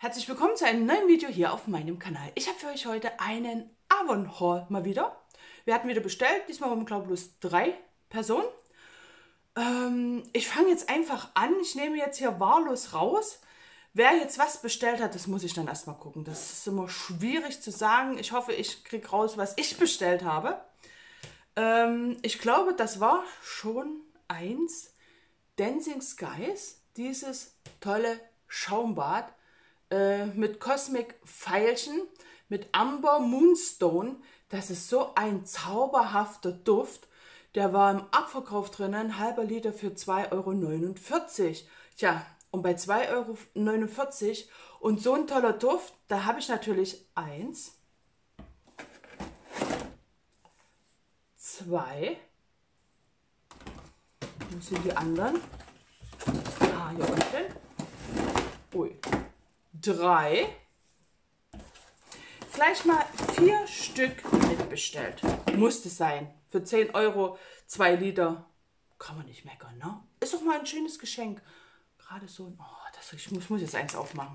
Herzlich willkommen zu einem neuen Video hier auf meinem Kanal. Ich habe für euch heute einen Avon Haul mal wieder. Wir hatten wieder bestellt, diesmal haben wir glaube ich bloß 3 Personen. Ich fange jetzt einfach an, ich nehme jetzt hier wahllos raus. Wer jetzt was bestellt hat, das muss ich dann erstmal gucken. Das ist immer schwierig zu sagen. Ich hoffe, ich kriege raus, was ich bestellt habe. Ich glaube, das war schon eins. Dancing Skies, dieses tolle Schaumbad mit Cosmic Veilchen, mit Amber Moonstone. Das ist so ein zauberhafter Duft. Der war im Abverkauf drinnen, ein halber Liter für 2,49 €. Tja, und bei 2,49 € und so ein toller Duft, da habe ich natürlich 1, 2, wo sind die anderen? Ah, hier unten. Ui. 3, gleich mal 4 Stück mitbestellt. Musste sein. Für 10 € 2 Liter. Kann man nicht meckern, ne? Ist doch mal ein schönes Geschenk. Gerade so ein... Oh, ich muss jetzt eins aufmachen.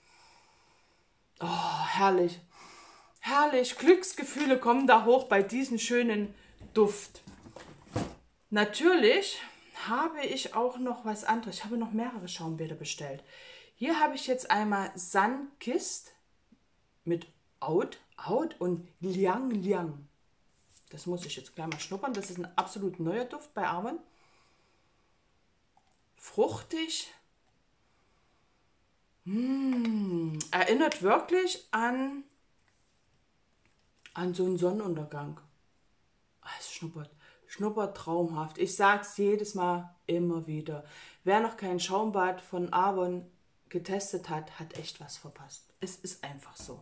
Oh, herrlich. Herrlich. Glücksgefühle kommen da hoch bei diesem schönen Duft. Natürlich habe ich auch noch was anderes. Ich habe noch mehrere Schaumbäder bestellt. Hier habe ich jetzt einmal Sunkissed mit Oud und Liang Liang. Das muss ich jetzt gleich mal schnuppern. Das ist ein absolut neuer Duft bei Avon. Fruchtig. Erinnert wirklich an so einen Sonnenuntergang. Es schnuppert traumhaft. Ich sage es jedes Mal immer wieder. Wer noch kein Schaumbad von Avon getestet hat, hat echt was verpasst. Es ist einfach so.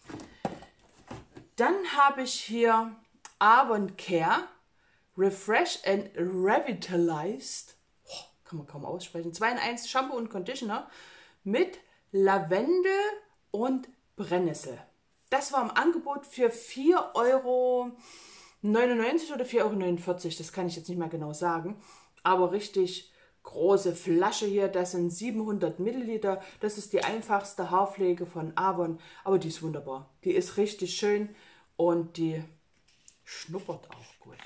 Dann habe ich hier Avon Care Refresh and Revitalized. Kann man kaum aussprechen. 2 in 1 Shampoo und Conditioner mit Lavendel und Brennnessel. Das war im Angebot für 4,99 € oder 4,49 €. Das kann ich jetzt nicht mehr genau sagen. Aber richtig große Flasche hier, das sind 700 Milliliter. Das ist die einfachste Haarpflege von Avon, aber die ist wunderbar. Die ist richtig schön und die schnuppert auch gut.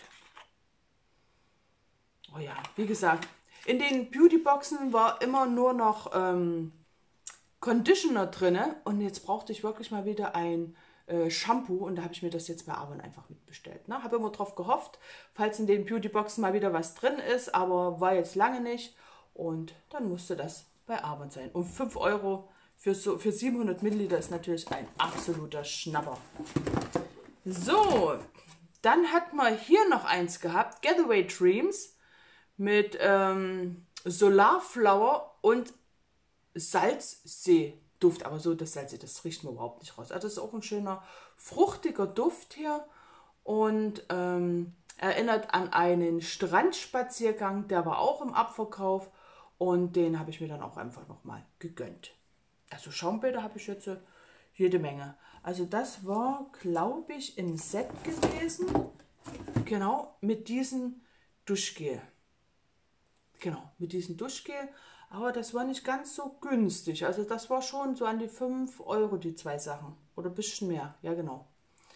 Oh ja, wie gesagt, in den Beautyboxen war immer nur noch Conditioner drin und jetzt brauchte ich wirklich mal wieder ein Shampoo und da habe ich mir das jetzt bei Avon einfach mitbestellt. Ne? Habe immer drauf gehofft, falls in den Beautyboxen mal wieder was drin ist, aber war jetzt lange nicht und dann musste das bei Avon sein. Und 5 € für 700 Milliliter ist natürlich ein absoluter Schnapper. So, dann hat man hier noch eins gehabt, Getaway Dreams mit Solarflower und Salzsee. Duft, aber so das Salzig, das riecht man überhaupt nicht raus. Also das ist auch ein schöner, fruchtiger Duft hier und erinnert an einen Strandspaziergang, der war auch im Abverkauf und den habe ich mir dann auch einfach nochmal gegönnt. Also Schaumbäder habe ich jetzt jede Menge. Also das war, glaube ich, im Set gewesen, genau, mit diesem Duschgel. Genau, mit diesem Duschgel. Aber das war nicht ganz so günstig. Also das war schon so an die 5 € die 2 Sachen. Oder ein bisschen mehr. Ja, genau.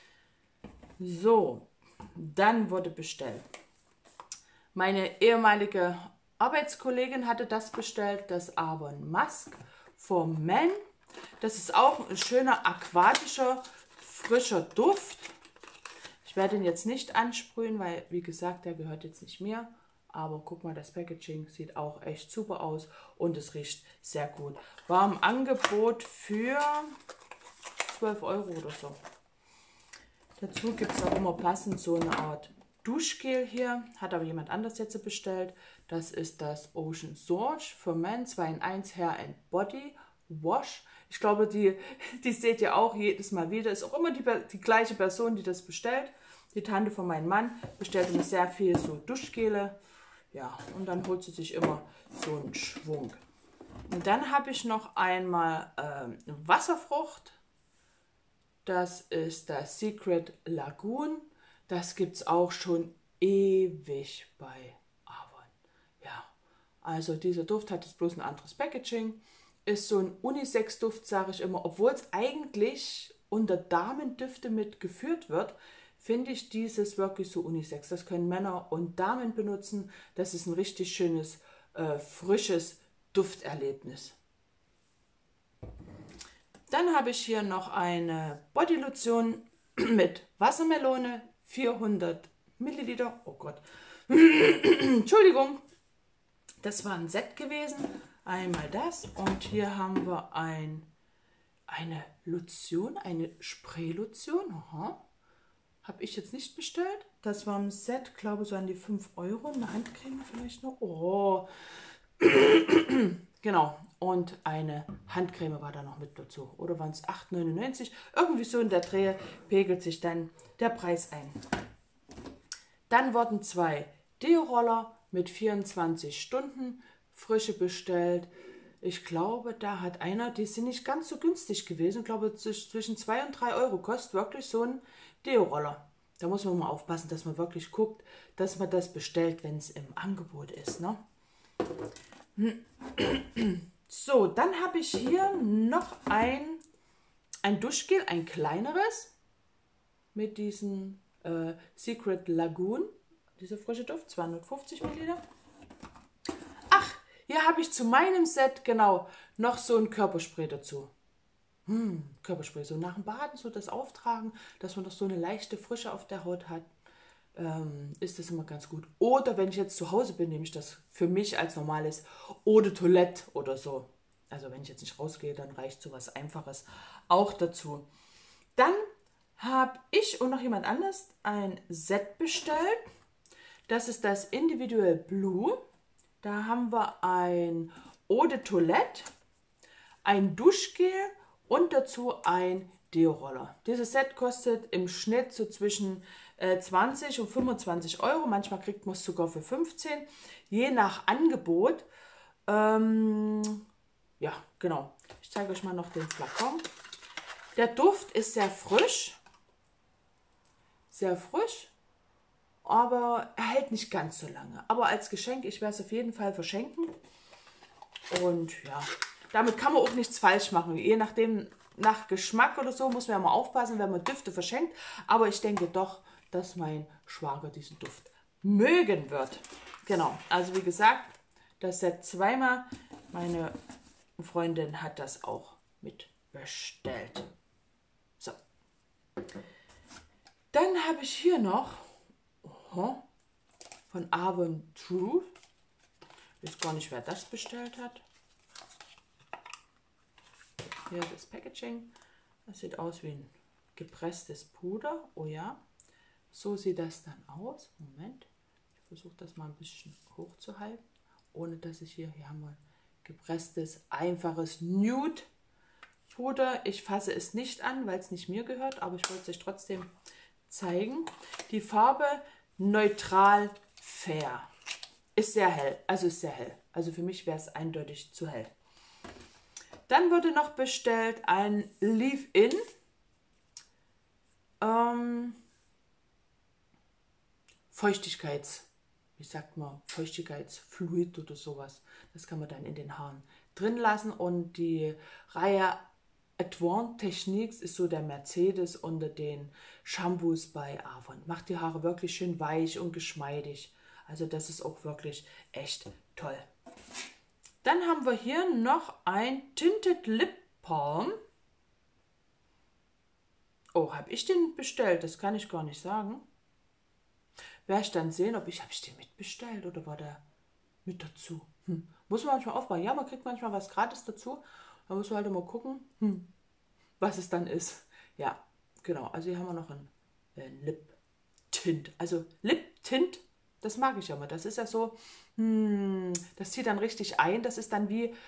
So, dann wurde bestellt. Meine ehemalige Arbeitskollegin hatte das bestellt. Das Avon Musk for Men. Das ist auch ein schöner, aquatischer, frischer Duft. Ich werde ihn jetzt nicht ansprühen, weil, wie gesagt, der gehört jetzt nicht mir. Aber guck mal, das Packaging sieht auch echt super aus und es riecht sehr gut. War im Angebot für 12 € oder so. Dazu gibt es auch immer passend so eine Art Duschgel hier. Hat aber jemand anders jetzt bestellt. Das ist das Ocean Surge for Men 2 in 1 Hair and Body Wash. Ich glaube, die seht ihr auch jedes Mal wieder. Ist auch immer die gleiche Person, die das bestellt. Die Tante von meinem Mann bestellt immer sehr viel so Duschgele. Ja, und dann holt sie sich immer so einen Schwung. Und dann habe ich noch einmal Wasserfrucht. Das ist das Secret Lagoon. Das gibt es auch schon ewig bei Avon. Ja, also dieser Duft hat jetzt bloß ein anderes Packaging. ist so ein Unisex-Duft, sage ich immer. Obwohl es eigentlich unter Damendüfte mitgeführt wird, finde ich dieses wirklich so Unisex. Das können Männer und Damen benutzen. Das ist ein richtig schönes, frisches Dufterlebnis. Dann habe ich hier noch eine Bodylotion mit Wassermelone, 400 Milliliter. Oh Gott. Entschuldigung. Das war ein Set gewesen. Einmal das. Und hier haben wir eine Lotion, eine Spray-Lotion. Aha. Habe ich jetzt nicht bestellt. Das war ein Set, glaube ich, so an die 5 Euro. Eine Handcreme vielleicht noch. Oh. Genau. Und eine Handcreme war da noch mit dazu. Oder waren es 8,99? Irgendwie so in der Dreh pegelt sich dann der Preis ein. Dann wurden 2 Deo-Roller mit 24 Stunden Frische bestellt. Ich glaube, da hat einer, die sind nicht ganz so günstig gewesen. Ich glaube, zwischen 2 und 3 Euro kostet wirklich so ein Deo-Roller. Da muss man mal aufpassen, dass man wirklich guckt, dass man das bestellt, wenn es im Angebot ist. Ne? So, dann habe ich hier noch ein Duschgel, ein kleineres, mit diesem Secret Lagoon. Dieser frische Duft, 250 Milliliter. Ach, hier habe ich zu meinem Set, genau, noch so ein Körperspray dazu. Körperspray, so nach dem Baden, so das Auftragen, dass man noch so eine leichte Frische auf der Haut hat, ist das immer ganz gut. Oder wenn ich jetzt zu Hause bin, nehme ich das für mich als normales Eau de Toilette oder so. Also wenn ich jetzt nicht rausgehe, dann reicht so was Einfaches auch dazu. Dann habe ich und noch jemand anders ein Set bestellt. Das ist das Individual Blue. Da haben wir ein Eau de Toilette, ein Duschgel und dazu ein Deo-Roller. Dieses Set kostet im Schnitt so zwischen 20 und 25 Euro. Manchmal kriegt man es sogar für 15, je nach Angebot. Ja, genau. Ich zeige euch mal noch den Flakon. Der Duft ist sehr frisch, aber er hält nicht ganz so lange. Aber als Geschenk, ich werde es auf jeden Fall verschenken. Und ja, damit kann man auch nichts falsch machen. Je nachdem, nach Geschmack oder so, muss man ja mal aufpassen, wenn man Düfte verschenkt. Aber ich denke doch, dass mein Schwager diesen Duft mögen wird. Genau, also wie gesagt, das Set zweimal. Meine Freundin hat das auch mit bestellt. So. Dann habe ich hier noch von Avon True. Ich weiß gar nicht, wer das bestellt hat. Hier das Packaging. Das sieht aus wie ein gepresstes Puder. Oh ja, so sieht das dann aus. Moment, ich versuche das mal ein bisschen hochzuhalten, ohne dass ich hier haben wir gepresstes, einfaches Nude Puder. Ich fasse es nicht an, weil es nicht mir gehört, aber ich wollte es euch trotzdem zeigen. Die Farbe Neutral Fair. Ist sehr hell, also für mich wäre es eindeutig zu hell. Dann wurde noch bestellt ein Leave-In Feuchtigkeitsfluid oder sowas. Das kann man dann in den Haaren drin lassen. Und die Reihe Advanced Techniques ist so der Mercedes unter den Shampoos bei Avon. Macht die Haare wirklich schön weich und geschmeidig. Also das ist auch wirklich echt toll. Dann haben wir hier noch ein Tinted Lip Balm. Oh, habe ich den bestellt? Das kann ich gar nicht sagen. Werde ich dann sehen, habe ich den mitbestellt oder war der mit dazu? Muss man manchmal aufpassen. Ja, man kriegt manchmal was gratis dazu. Da muss man halt immer gucken, was es dann ist. Ja, genau. Also hier haben wir noch ein Lip Tint. Also Lip Tint, das mag ich ja mal. Das ist ja so, das zieht dann richtig ein. Das ist dann wie,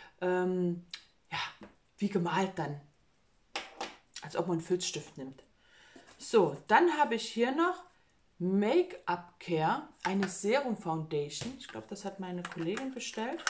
wie gemalt dann. Als ob man einen Filzstift nimmt. So, dann habe ich hier noch Make-up Care, eine Serum Foundation. Ich glaube, das hat meine Kollegin bestellt.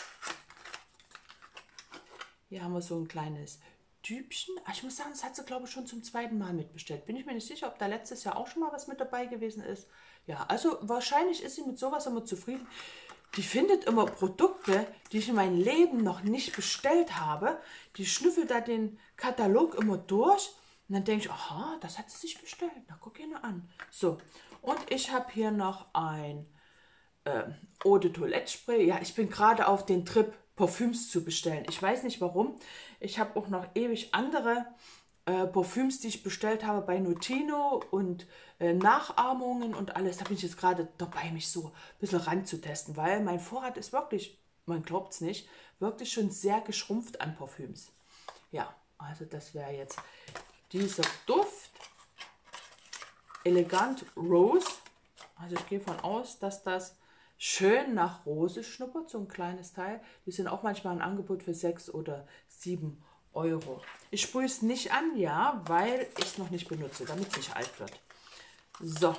Hier haben wir so ein kleines Tübchen. Ich muss sagen, das hat sie, glaube ich, schon zum zweiten Mal mitbestellt. Bin ich mir nicht sicher, ob da letztes Jahr auch schon mal was mit dabei gewesen ist. Ja, also wahrscheinlich ist sie mit sowas immer zufrieden. die findet immer Produkte, die ich in meinem Leben noch nicht bestellt habe. Die schnüffelt da den Katalog immer durch. Und dann denke ich, aha, das hat sie sich bestellt. Na, guck ihn an. So, und ich habe hier noch ein Eau de Toilette Spray. Ja, ich bin gerade auf den Trip, Parfüms zu bestellen. Ich weiß nicht warum. Ich habe auch noch ewig andere Parfüms, die ich bestellt habe bei Notino und Nachahmungen und alles. Da bin ich jetzt gerade dabei, mich so ein bisschen ranzutesten, weil mein Vorrat ist wirklich, man glaubt es nicht, wirklich schon sehr geschrumpft an Parfüms. Ja, also das wäre jetzt dieser Duft. Elegant Rose. Also ich gehe von aus, dass das schön nach Rose schnuppert, so ein kleines Teil. Die sind auch manchmal ein Angebot für 6 oder 7 Euro. Ich sprühe es nicht an, ja, weil ich es noch nicht benutze, damit es nicht alt wird. So.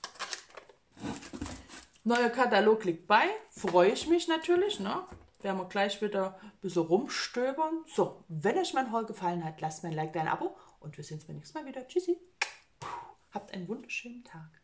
Neuer Katalog liegt bei. Freue ich mich natürlich, ne? Werden wir gleich wieder ein bisschen rumstöbern. So, wenn euch mein Haul gefallen hat, lasst mir ein Like, ein Abo und wir sehen uns beim nächsten Mal wieder. Tschüssi. Habt einen wunderschönen Tag.